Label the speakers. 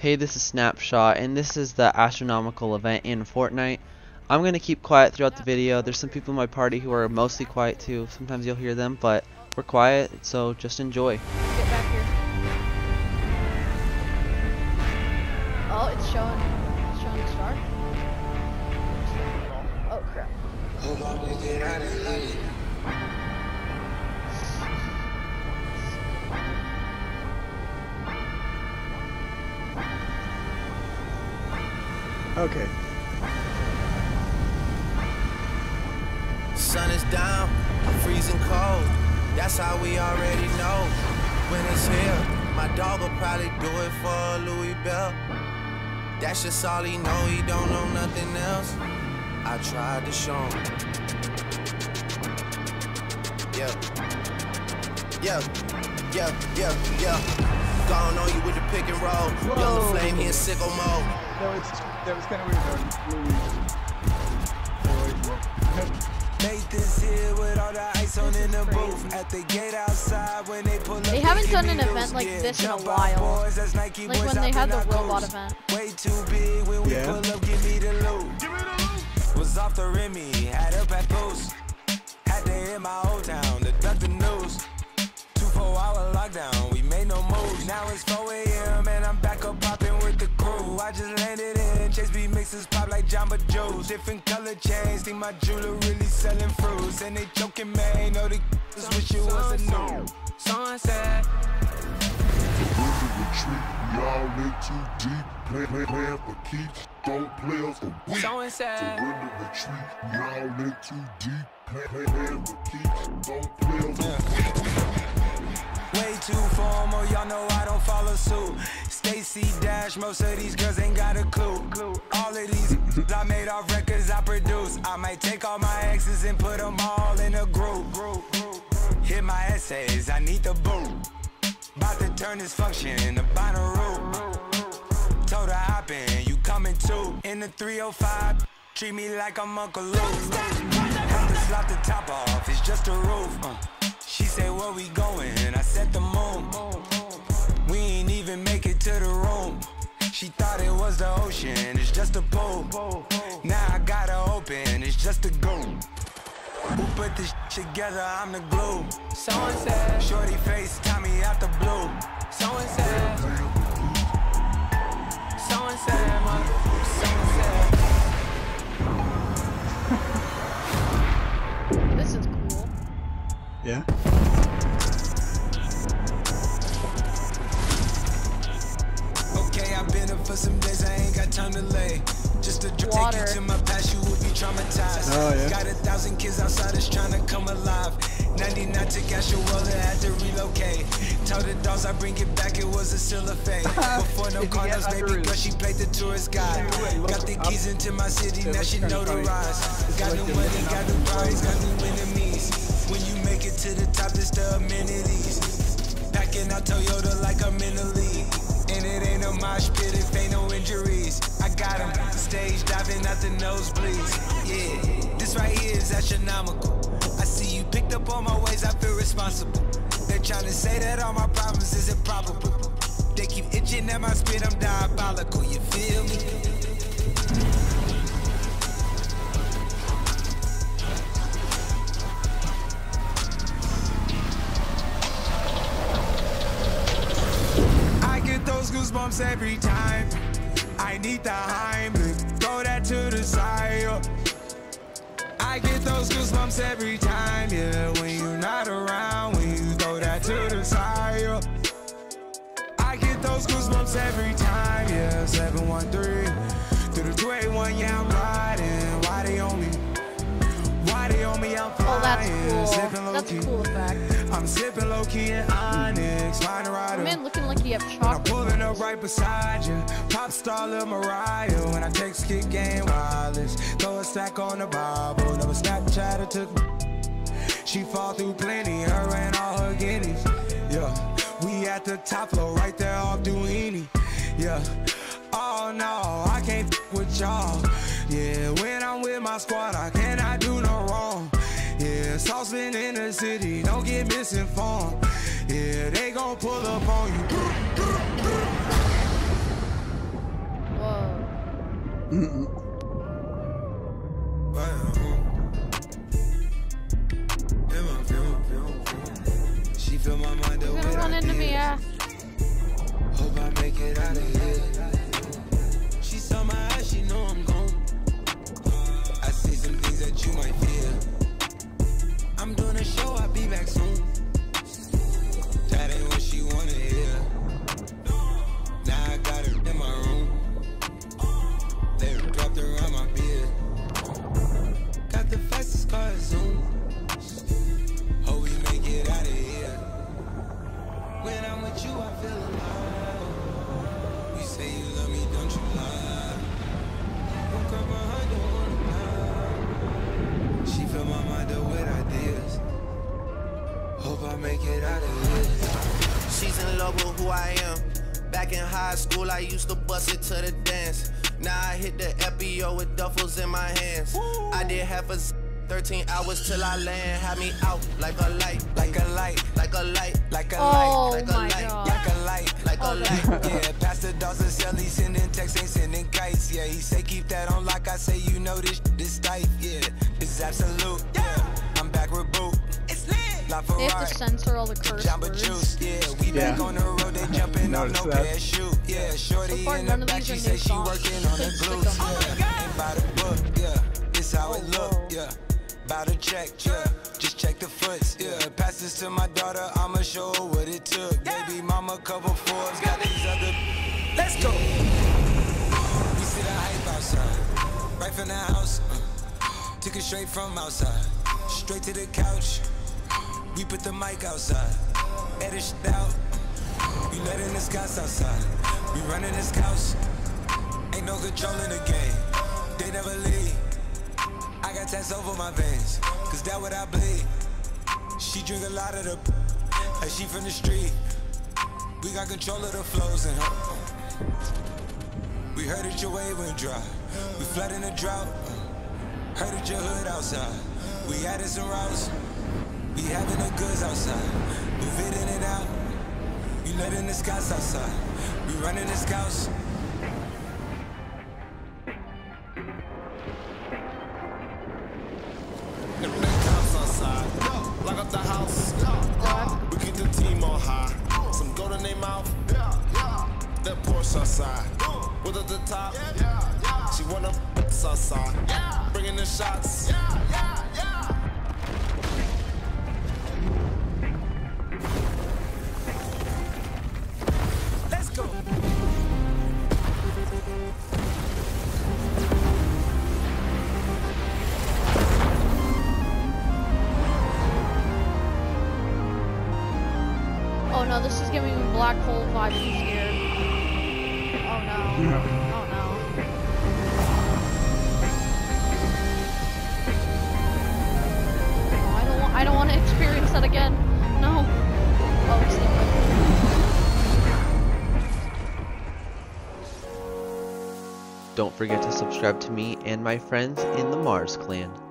Speaker 1: Hey, this is Snapshot, and this is the Astronomical Event in Fortnite. I'm going to keep quiet throughout the video. There's some people in my party who are mostly quiet too. Sometimes you'll hear them, but we're quiet, so just enjoy.
Speaker 2: Get back here. Oh, it's showing the star. Oh crap.
Speaker 3: Okay.
Speaker 4: Sun is down, freezing cold. That's how we already know when it's here. My dog will probably do it for Louis Bell. That's just all he know, he don't know nothing else. I tried to show him. Yeah. Gone on you with the pick and roll.
Speaker 3: Whoa.
Speaker 4: Yellow flame, he in sicko mode.
Speaker 3: That was kind of weird.
Speaker 4: Made this here with all the ice on in the booth. At the gate outside when they pull up.
Speaker 2: They haven't done an event like this in a while. Like when they had the robot event.
Speaker 4: Way too big when we pull up, give me the loot. Was off the Remy, had up at Boost. Had to hit my old town to duck the news. 2-4-hour lockdown, we made no moves. Now it's 4 AM and I'm back up popping with the crew. I just landed in, Chase B mixes pop like Jamba Juice. Different color chains, think my jeweler really selling fruits. And they joking, man, know the just wish it was a new. Sunset.
Speaker 5: Retreat, we all in too deep. Playing for keeps, don't play us for weak. Surrender retreat, we all in too deep. Playing for keeps, don't play us for weak.
Speaker 4: Way too formal, y'all know I don't follow suit. Stacy Dash, most of these girls ain't got a clue. All of these I made off records I produce. I might take all my exes and put them all in a group. Hit my essays, I need the boot. About to turn this function into binary. Told her hop in, you coming too. In the 305, treat me like I'm Uncle Luke. Have to slap the top off, it's just a roof. She said, where we going? I said the moon. We ain't even make it to the room. She thought it was the ocean, it's just a pool. Now I gotta open, it's just a goon. Who put this together? I'm the glue. Someone said, shorty face, Tommy out the blue. Someone said, someone said, someone said.
Speaker 2: This is cool.
Speaker 3: Yeah.
Speaker 4: Okay, I've been up for some days, I ain't got time to lay. Just to take you to my past, you will be traumatized.
Speaker 3: Oh, yeah.
Speaker 4: Got 1,000 kids outside that's trying to come alive. 99 to Gashuela, had to relocate. Told the dogs I bring it back, it was a silver fate. Before no Cardinals, baby girl, she played the tourist guide. Got the keys into my city, now she notarized. Got new money, got new parties, got new enemies. When you make it to the top, it's the amenities. Packing out Toyota like I'm in the league. And it ain't no mosh pit if ain't no injuries. I got him stage diving out the nosebleeds. Yeah, this right here is astronomical. I see you picked up on my ways, I feel responsible. They're trying to say that all my problems is improbable. They keep itching at my spit, I'm diabolical, you feel me? Those goosebumps every time. I need the Heimlich, throw that to the side. I get those goosebumps every time, yeah. When you're not around, when you throw that to the side. I get those goosebumps every time, yeah. 713 through the 281, yeah, I'm riding. Why they on me? Why they on me? I'm flying.
Speaker 2: Oh, that's cool.
Speaker 4: Sipping low
Speaker 2: That's
Speaker 4: key.
Speaker 2: a cool effect.
Speaker 4: I'm sipping low key in Onyx, flying rider.
Speaker 2: Man, looking like you have
Speaker 4: I'm
Speaker 2: chocolate.
Speaker 4: pulling up right beside you. Pop star Lil Mariah. When I text kick game wireless. Throw a stack on the Bible. Never Snapchat or took me. She fall through plenty. Her and all her guineas. Yeah. We at the top floor right there off Duini. Yeah. Oh no, I can't f with y'all. Yeah, when I'm with my squad, I cannot do no wrong. Yeah, saucepan in the city, don't get misinformed. Yeah, they gon' pull up on you. She fill my mind
Speaker 2: He's
Speaker 4: up
Speaker 2: gonna
Speaker 4: with
Speaker 2: run into me, yeah.
Speaker 4: Hope I make it out of here. She saw my eyes, she know I'm gone. I see some things that you might fear. I'm doing a show, I'll be back soon. That ain't what she wanna hear. Now I got her in my room. They wrapped around my beard. Got the fastest car Zoom. Hope we make it out of here. When I'm with you, I feel alive. You say you love me, don't you lie? Don't grab my heart, don't wanna lie. She fill my mind up with ideas. Hope I make it out of here.
Speaker 6: She's in love with who I am. Back in high school, I used to bust it to the dance. Now I hit the FBO with duffels in my hands. I did half a 13 hours till I land. Had me out like a light,
Speaker 4: Like a light,
Speaker 6: like a light,
Speaker 4: like a
Speaker 2: Oh
Speaker 4: light,
Speaker 6: like a
Speaker 2: my
Speaker 6: light,
Speaker 2: god.
Speaker 4: like a light.
Speaker 6: like a light.
Speaker 4: Yeah, Pastor Dawson Sell, he sending texts, ain't sending kites. Yeah, he say keep that on lock. I say you know this tight. Yeah, this is absolute. Yeah, I'm back with boot. It's lit. La
Speaker 2: They have
Speaker 4: Ferrari,
Speaker 2: to censor all the curse
Speaker 4: Jamba
Speaker 2: words.
Speaker 4: Juice. Yeah, we back
Speaker 3: Yeah.
Speaker 4: on the road. They jumping off
Speaker 3: Noticed
Speaker 4: no
Speaker 3: that.
Speaker 4: parachute. Yeah, shorty
Speaker 2: So far,
Speaker 4: in
Speaker 2: none
Speaker 4: the
Speaker 2: of
Speaker 4: back.
Speaker 2: these
Speaker 4: She
Speaker 2: are
Speaker 4: say
Speaker 2: new
Speaker 4: she
Speaker 2: songs.
Speaker 4: working on the
Speaker 2: Stick
Speaker 4: glutes.
Speaker 2: them.
Speaker 4: Yeah, ain't by the book. Yeah, it's how it look.
Speaker 2: whoa.
Speaker 4: Yeah, by the check. Yeah, just check the foots. Yeah, pass this to my daughter. I'ma show her what it took. Baby mama, couple Forbes, got these other. Let's go. We see the hype outside, right from the house. Took it straight from outside, straight to the couch. We put the mic outside, edit shit out. We letting the scouts outside. We running this house. Ain't no control in the game. They never leave. I got tats over my veins, cause that what I bleed. She drink a lot of the like she from the street. We got control of the flows in her. We heard that your wave went dry. We flood in the drought. Heard that your hood outside. We added some routes. We having the goods outside. Move it in and out. We letting the scouts outside. We running the scouts.
Speaker 7: Lock up the house. We keep the team on high. Some gold in their mouth. That Porsche outside. With at the top. She wanna outside. Bringing the shots.
Speaker 4: Let's go.
Speaker 2: Oh no, this is giving me black hole vibes here. Oh no.
Speaker 3: No.
Speaker 2: Oh no. Oh, I don't want to experience that again. No. Oh, it's the
Speaker 1: Don't forget to subscribe to me and my friends in the Mars Clan.